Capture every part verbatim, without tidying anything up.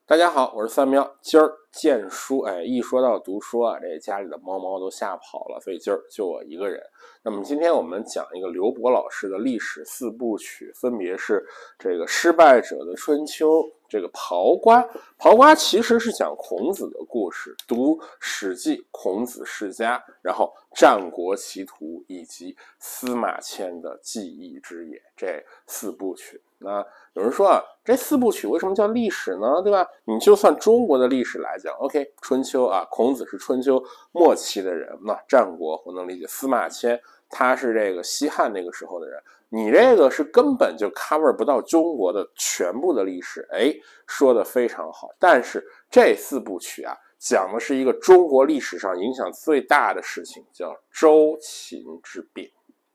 大家好，我是三喵。今儿见书，哎，一说到读书啊，这家里的猫猫都吓跑了，所以今儿就我一个人。那么今天我们讲一个刘伯老师的历史四部曲，分别是这个失败者的春秋，这个刨瓜。刨瓜其实是讲孔子的故事，读《史记》孔子世家，然后战国奇图以及司马迁的记忆之野，这四部曲。那有人说啊，这四部曲为什么叫历史呢？对吧？你就算中国的历史来讲 ，OK， 春秋啊，孔子是春秋末期的人，那战国我能理解，司马迁他是这个西汉那个时候的人，你这个是根本就 cover 不到中国的全部的历史，哎，说的非常好。但是这四部曲啊，讲的是一个中国历史上影响最大的事情，叫周秦之变。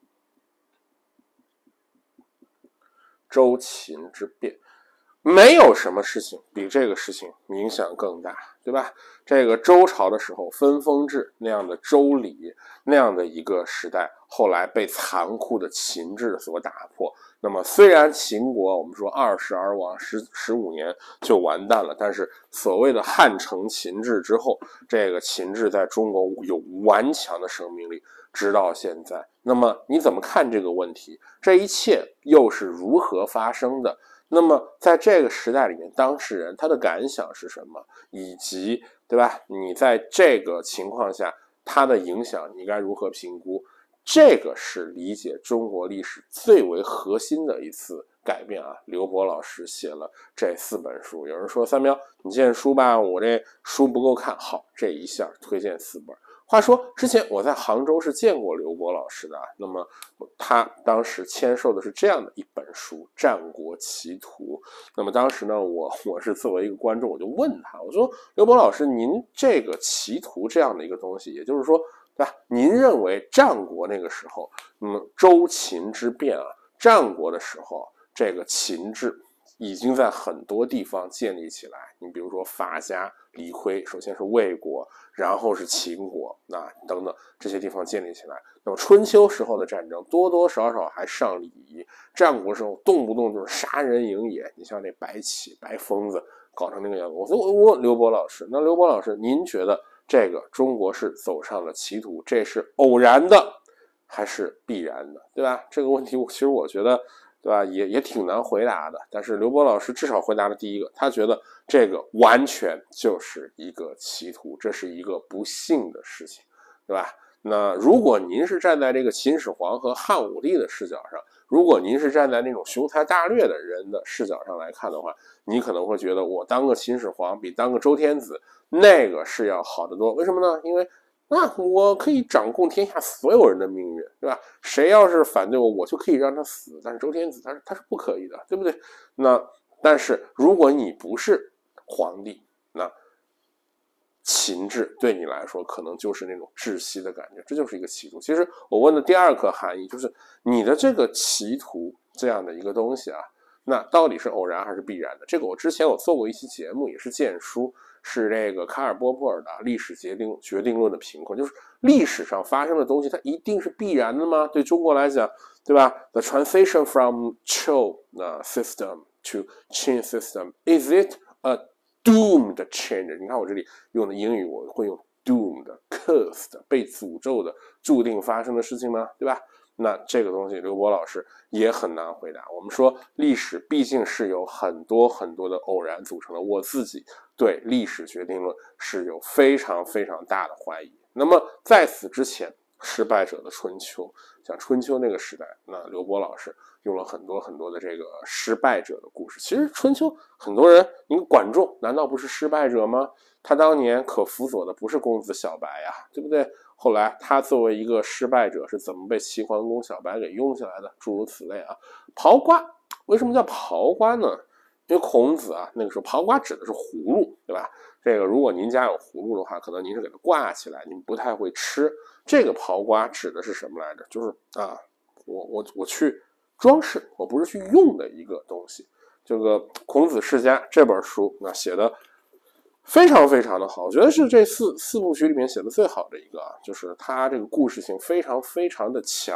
周秦之变，没有什么事情比这个事情影响更大，对吧？这个周朝的时候，分封制那样的周礼那样的一个时代，后来被残酷的秦制所打破。那么虽然秦国我们说二十而亡，十十五年就完蛋了，但是所谓的汉承秦制之后，这个秦制在中国有顽强的生命力，直到现在。那么你怎么看这个问题？这一切又是如何发生的？那么在这个时代里面，当事人他的感想是什么？以及对吧？你在这个情况下，它的影响你该如何评估？这个是理解中国历史最为核心的一次改变啊！刘伯老师写了这四本书，有人说三喵，你荐书吧，我这书不够看，好，这一下推荐四本。话说之前我在杭州是见过刘伯老师的啊，那么他当时签售的是这样的一本书《战国奇图》。那么当时呢，我我是作为一个观众，我就问他，我说刘伯老师，您这个奇图这样的一个东西，也就是说，对吧？您认为战国那个时候，那么周秦之变啊，战国的时候，这个秦制已经在很多地方建立起来。你比如说法家、李悝，首先是魏国，然后是秦国，那等等这些地方建立起来。那么春秋时候的战争多多少少还上礼仪，战国时候动不动就是杀人营野。你像那白起、白疯子搞成那个样子。我说我问刘伯老师，那刘伯老师，您觉得这个中国是走上了歧途，这是偶然的还是必然的，对吧？这个问题其实我觉得，对吧，也也挺难回答的。但是刘伯老师至少回答了第一个，他觉得这个完全就是一个歧途，这是一个不幸的事情，对吧？那如果您是站在这个秦始皇和汉武帝的视角上，如果您是站在那种雄才大略的人的视角上来看的话，你可能会觉得我当个秦始皇比当个周天子那个是要好得多。为什么呢？因为那我可以掌控天下所有人的命运，对吧？谁要是反对我，我就可以让他死。但是周天子他是他是不可以的，对不对？那但是如果你不是皇帝，那秦制对你来说可能就是那种窒息的感觉，这就是一个歧途。其实我问的第二个含义就是你的这个歧途这样的一个东西啊，那到底是偶然还是必然的？这个我之前我做过一期节目，也是荐书，是这个卡尔波普尔的历史决定决定论的评论，就是历史上发生的东西它一定是必然的吗？对中国来讲，对吧？ The transition from Chou system to Qin system, is it a doomed change？ 你看我这里用的英语，我会用 doomed cursed 被诅咒的注定发生的事情吗？对吧？那这个东西刘伯老师也很难回答。我们说历史毕竟是有很多很多的偶然组成的，我自己对历史决定论是有非常非常大的怀疑。那么在此之前，失败者的春秋，像春秋那个时代，那刘伯老师用了很多很多的这个失败者的故事。其实春秋很多人，你管仲难道不是失败者吗？他当年可辅佐的不是公子小白呀，对不对？后来他作为一个失败者是怎么被齐桓公小白给用起来的？诸如此类啊。刨瓜为什么叫刨瓜呢？因为孔子啊，那个时候刨瓜指的是葫芦，对吧？这个如果您家有葫芦的话，可能您是给它挂起来，您不太会吃。这个刨瓜指的是什么来着？就是啊，我我我去装饰，我不是去用的一个东西。这个孔子世家这本书那写的非常非常的好，我觉得是这四四部曲里面写的最好的一个啊，就是它这个故事性非常非常的强，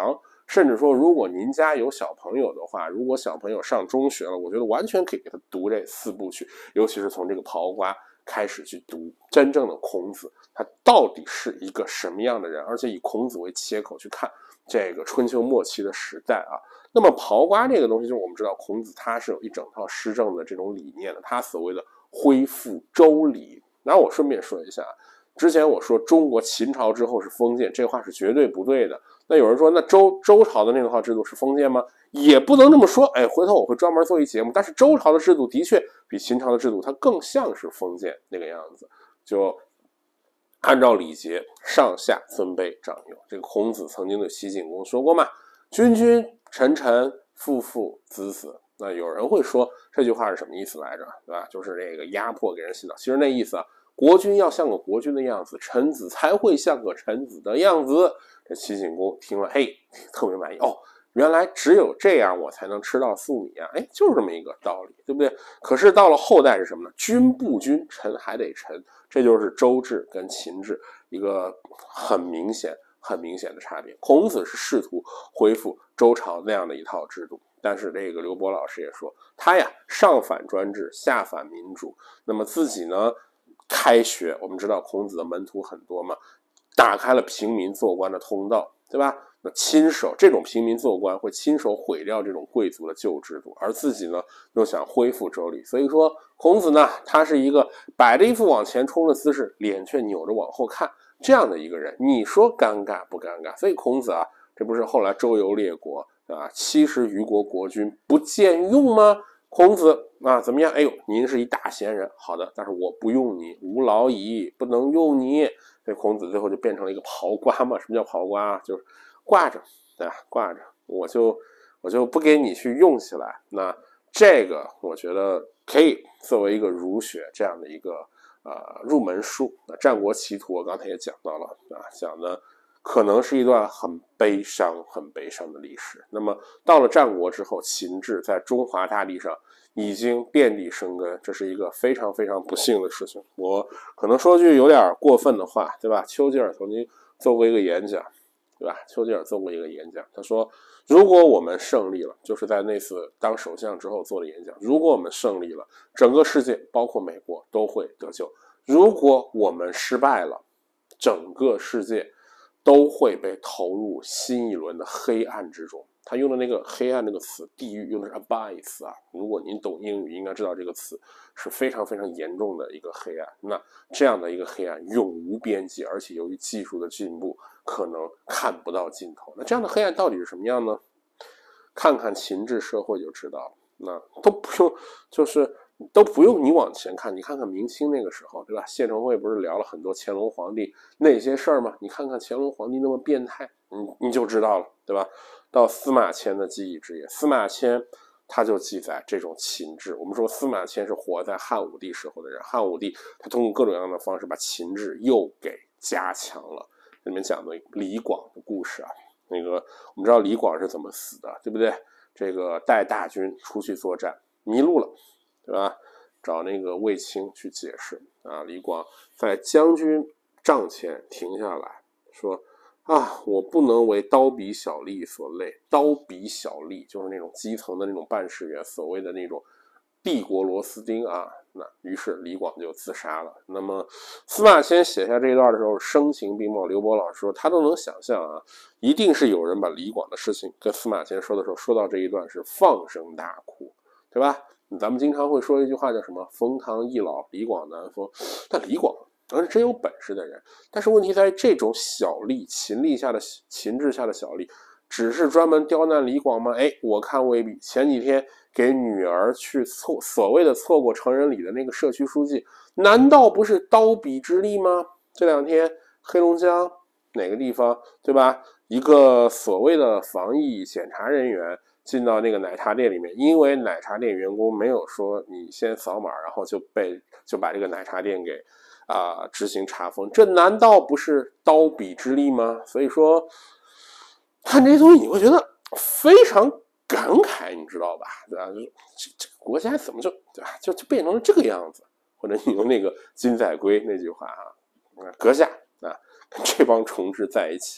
甚至说如果您家有小朋友的话，如果小朋友上中学了，我觉得完全可以给他读这四部曲，尤其是从这个刨瓜开始去读真正的孔子，他到底是一个什么样的人，而且以孔子为切口去看这个春秋末期的时代啊。那么刨瓜这个东西，就是我们知道孔子他是有一整套施政的这种理念的，他所谓的恢复周礼。然后我顺便说一下，之前我说中国秦朝之后是封建，这话是绝对不对的。那有人说，那周周朝的那套制度是封建吗？也不能这么说。哎，回头我会专门做一节目。但是周朝的制度的确比秦朝的制度它更像是封建那个样子，就按照礼节，上下尊卑长幼。这个孔子曾经对齐景公说过嘛，君君臣臣父父子子。那有人会说这句话是什么意思来着，对吧？就是这个压迫给人洗脑。其实那意思啊，国君要像个国君的样子，臣子才会像个臣子的样子。这齐景公听了，嘿，特别满意哦，原来只有这样我才能吃到粟米啊！哎，就是这么一个道理，对不对？可是到了后代是什么呢？君不君，臣还得臣，这就是周制跟秦制一个很明显、很明显的差别。孔子是试图恢复周朝那样的一套制度。但是这个刘波老师也说，他呀上反专制，下反民主，那么自己呢开学，我们知道孔子的门徒很多嘛，打开了平民做官的通道，对吧？那亲手这种平民做官会亲手毁掉这种贵族的旧制度，而自己呢又想恢复周礼，所以说孔子呢他是一个摆着一副往前冲的姿势，脸却扭着往后看这样的一个人，你说尴尬不尴尬？所以孔子啊，这不是后来周游列国啊，七十余国国君不见用吗？孔子啊，怎么样？哎呦，您是一大贤人，好的，但是我不用你，无劳矣，不能用你。所以孔子最后就变成了一个刨瓜嘛。什么叫刨瓜？就是挂着，对吧？挂着，我就我就不给你去用起来。那这个我觉得可以作为一个儒学这样的一个呃入门书。那战国奇图我刚才也讲到了啊，讲的可能是一段很悲伤、很悲伤的历史。那么到了战国之后，秦制在中华大地上已经遍地生根，这是一个非常非常不幸的事情。我可能说句有点过分的话，对吧？丘吉尔曾经做过一个演讲，对吧？丘吉尔做过一个演讲，他说，如果我们胜利了，就是在那次当首相之后做的演讲，如果我们胜利了，整个世界包括美国都会得救；如果我们失败了，整个世界都会被投入新一轮的黑暗之中。他用的那个黑暗那个词，地狱用的是 abyss 啊。如果您懂英语，应该知道这个词是非常非常严重的一个黑暗。那这样的一个黑暗永无边际，而且由于技术的进步，可能看不到尽头。那这样的黑暗到底是什么样呢？看看秦制社会就知道了。那都不用，就是都不用你往前看，你看看明清那个时候，对吧？谢承辉不是聊了很多乾隆皇帝那些事儿吗？你看看乾隆皇帝那么变态，你你就知道了，对吧？到司马迁的记忆之夜，司马迁他就记载这种秦制。我们说司马迁是活在汉武帝时候的人，汉武帝他通过各种各样的方式把秦制又给加强了。里面讲的李广的故事啊，那个我们知道李广是怎么死的，对不对？这个带大军出去作战，迷路了，对吧？找那个卫青去解释啊。李广在将军帐前停下来说啊，我不能为刀笔小吏所累。刀笔小吏就是那种基层的那种办事员，所谓的那种帝国螺丝钉啊。那于是李广就自杀了。那么司马迁写下这一段的时候，声情并茂。刘波老师说他都能想象啊，一定是有人把李广的事情跟司马迁说的时候，说到这一段是放声大哭，对吧？咱们经常会说一句话叫什么冯唐易老，李广难封。但李广而是真有本事的人，但是问题在于这种小吏，秦吏下的秦制下的小吏，只是专门刁难李广吗？哎，我看未必。前几天给女儿去错所谓的错过成人礼的那个社区书记，难道不是刀笔之力吗？这两天黑龙江哪个地方，对吧？一个所谓的防疫检查人员进到那个奶茶店里面，因为奶茶店员工没有说你先扫码，然后就被就把这个奶茶店给啊、呃、执行查封，这难道不是刀笔之力吗？所以说看这些东西你会觉得非常感慨，你知道吧？对吧？这这个国家怎么就对吧？就就变成了这个样子？或者你用那个金载圭那句话啊，阁下啊，跟这帮虫子在一起，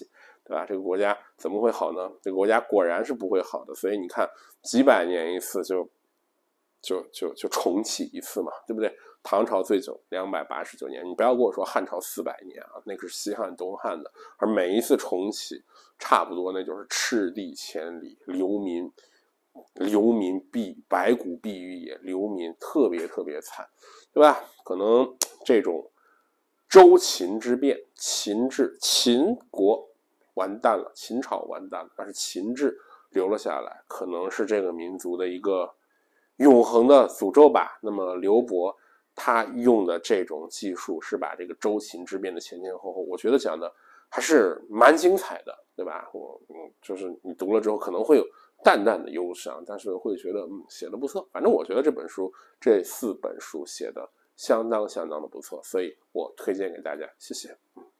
对吧？这个国家怎么会好呢？这个国家果然是不会好的。所以你看，几百年一次就就就就重启一次嘛，对不对？唐朝最久两百八十九年，你不要跟我说汉朝四百年啊，那个是西汉、东汉的，而每一次重启，差不多那就是赤地千里，流民。流民必白骨必于野，流民特别特别惨，对吧？可能这种周秦之变，秦制秦国完蛋了，秦朝完蛋了，但是秦制留了下来，可能是这个民族的一个永恒的诅咒吧。那么刘伯他用的这种技术是把这个周秦之变的前前后后，我觉得讲的还是蛮精彩的，对吧？我嗯，就是你读了之后可能会有淡淡的忧伤，但是会觉得嗯写的不错。反正我觉得这本书这四本书写的相当相当的不错，所以我推荐给大家，谢谢。